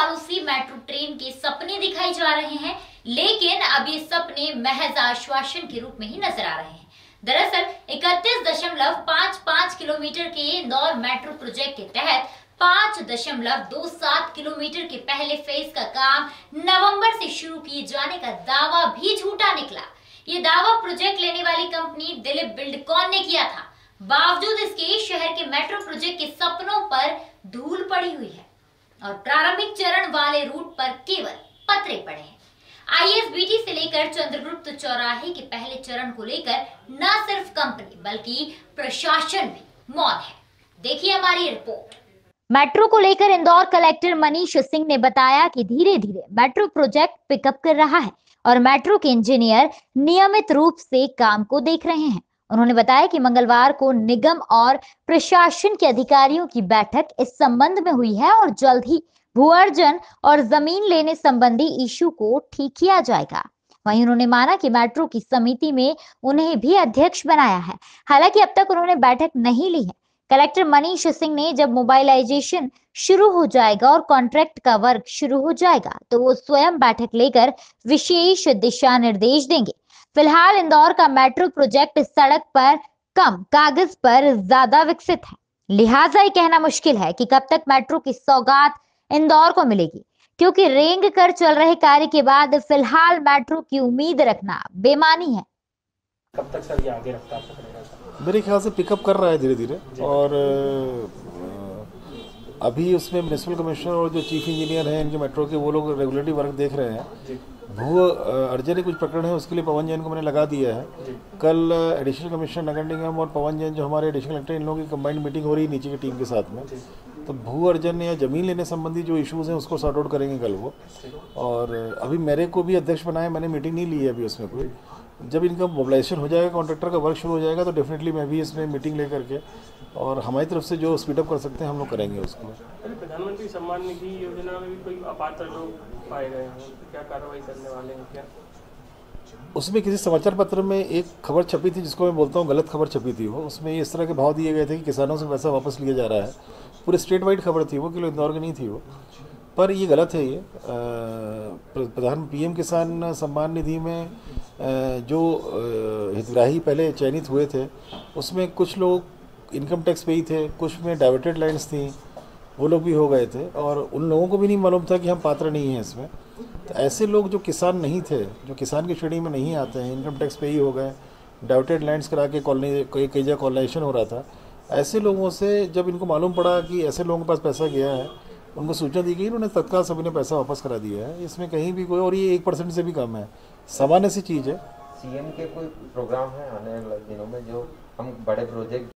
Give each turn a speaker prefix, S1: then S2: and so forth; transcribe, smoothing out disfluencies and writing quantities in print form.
S1: सालों से metro train के सपने दिखाए जा रहे हैं, लेकिन अब ये सपने महज आश्वासन के रूप में ही नजर आ रहे हैं। दरअसल 31.55 किलोमीटर के इंदौर मेट्रो प्रोजेक्ट के तहत 5.27 किलोमीटर के पहले फेज का काम नवंबर से शुरू किए जाने का दावा भी झूठा निकला। ये दावा प्रोजेक्ट लेने वाली कंपनी दिलीप बिल्डकॉन ने किया था। बावजूद इसके शहर के मेट्रो प्रोजेक्ट के सपनों पर धूल पड़ी हुई है और प्रारंभिक चरण वाले रूट पर केवल पतरे पड़े हैं। आईएसबीटी से लेकर चंद्रगुप्त चौराहे के पहले चरण को लेकर न सिर्फ कंपनी बल्कि प्रशासन भी मौन है। देखिए हमारी रिपोर्ट। मेट्रो को लेकर इंदौर कलेक्टर मनीष सिंह ने बताया कि धीरे धीरे मेट्रो प्रोजेक्ट पिकअप कर रहा है और मेट्रो के इंजीनियर नियमित रूप से काम को देख रहे हैं। उन्होंने बताया कि मंगलवार को निगम और प्रशासन के अधिकारियों की बैठक इस संबंध में हुई है और जल्द ही भू अर्जन और जमीन लेने संबंधी इशू को ठीक किया जाएगा। वहीं उन्होंने माना कि मेट्रो की समिति में उन्हें भी अध्यक्ष बनाया है। हालांकि अब तक उन्होंने बैठक नहीं ली है। कलेक्टर मनीष सिंह ने जब मोबाइलाइजेशन शुरू हो जाएगा और कॉन्ट्रैक्ट का वर्क शुरू हो जाएगा तो वो स्वयं बैठक लेकर विशेष दिशा निर्देश देंगे। फिलहाल इंदौर का मेट्रो प्रोजेक्ट सड़क पर कम, कागज पर ज्यादा विकसित है, लिहाजा ये कहना मुश्किल है कि कब तक मेट्रो की सौगात इंदौर को मिलेगी, क्योंकि रेंग कर चल रहे कार्य के बाद फिलहाल मेट्रो की उम्मीद रखना बेमानी है।
S2: कब तक सर ये आगे रफ्तार पकड़ेगा?
S3: मेरे ख्याल से पिकअप कर रहा है धीरे धीरे और अभी उसमें म्युनिसिपल कमिश्नर और जो चीफ इंजीनियर हैं इनके मेट्रो के वो लोग रेगुलेटरी वर्क देख रहे हैं। भू अर्जन के कुछ प्रकरण है उसके लिए पवन जैन को मैंने लगा दिया है। कल एडिशनल कमिश्नर नगर निगम और पवन जैन जो हमारे एडिशनल कलेक्टर इन लोगों की कंबाइंड मीटिंग हो रही है नीचे की टीम के साथ में, तो भू अर्जन या जमीन लेने संबंधी जो इश्यूज़ हैं उसको सॉर्ट आउट करेंगे कल वो। और अभी मेरे को भी अध्यक्ष बनाया, मैंने मीटिंग नहीं ली है अभी उसमें कोई। जब इनका मोबिलाइजेशन हो जाएगा, कॉन्ट्रैक्टर का वर्क शुरू हो जाएगा तो डेफिनेटली मैं भी इसमें मीटिंग लेकर के और हमारी तरफ से जो स्पीडअप कर सकते हैं हम लोग करेंगे उसको।
S2: प्रधानमंत्री सम्मान निधि योजना में भी कोई अपात्र लोग पाए गए हैं, क्या कार्रवाई करने वाले हैं क्या?
S3: उसमें किसी समाचार पत्र में एक खबर छपी थी जिसको मैं बोलता हूँ गलत खबर छपी थी वो। उसमें इस तरह के भाव दिए गए थे कि किसानों से पैसा वापस लिया जा रहा है। पूरे स्टेट वाइड खबर थी वो, कि इंदौर की नहीं थी वो, पर ये गलत है। ये प्रधान पीएम किसान सम्मान निधि में जो हितग्राही पहले चयनित हुए थे उसमें कुछ लोग इनकम टैक्स पे ही थे, कुछ में डाइवर्टेड लाइन्स थी, वो लोग भी हो गए थे और उन लोगों को भी नहीं मालूम था कि हम पात्र नहीं हैं इसमें। तो ऐसे लोग जो किसान नहीं थे, जो किसान की श्रेणी में नहीं आते हैं, इनकम टैक्स पे ही हो गए, डाइवर्टेड लाइन्स करा के कॉलोनी कई जगह कॉलोनाइजेशन हो रहा था, ऐसे लोगों से जब इनको मालूम पड़ा कि ऐसे लोगों के पास पैसा गया है, उनको सूचना दी गई, उन्होंने तत्काल सभी ने पैसा वापस करा दिया है। इसमें कहीं भी कोई, और ये 1% से भी कम है, सामान्य सी चीज़ है।
S4: सीएम के कोई प्रोग्राम है आने वाले दिनों में जो हम बड़े प्रोजेक्ट